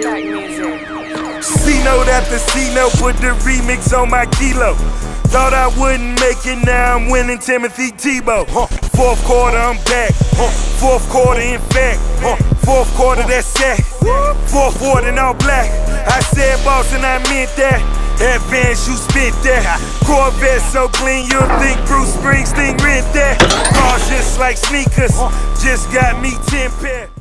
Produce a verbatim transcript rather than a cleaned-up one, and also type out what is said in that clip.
Black music. C-note after C-note, put the remix on my kilo. Thought I wouldn't make it, now I'm winning Timothy Tebow. Huh. Fourth quarter, I'm back. Huh. Fourth quarter, in fact. Huh. Fourth quarter, that's sack. Fourth quarter, all black. I said boss and I meant that. Advance, you spent that. Corvette so clean, you'll think Bruce Springsteen rent that. Cars just like sneakers, just got me ten pair.